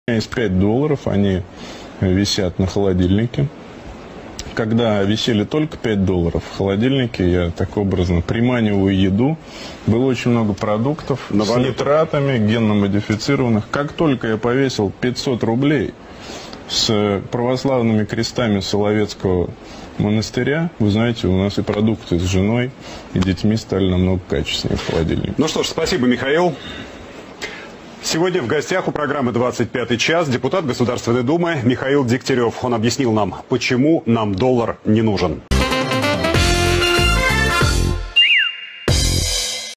У меня есть $5, они висят на холодильнике. Когда висели только $5 в холодильнике, я так образно приманиваю еду. Было очень много продуктов с нитратами, генно-модифицированных. Как только я повесил 500 рублей с православными крестами Соловецкого монастыря, вы знаете, у нас и продукты с женой и детьми стали намного качественнее в холодильнике. Ну что ж, спасибо, Михаил. Сегодня в гостях у программы «25 час» депутат Государственной Думы Михаил Дегтярев. Он объяснил нам, почему нам доллар не нужен.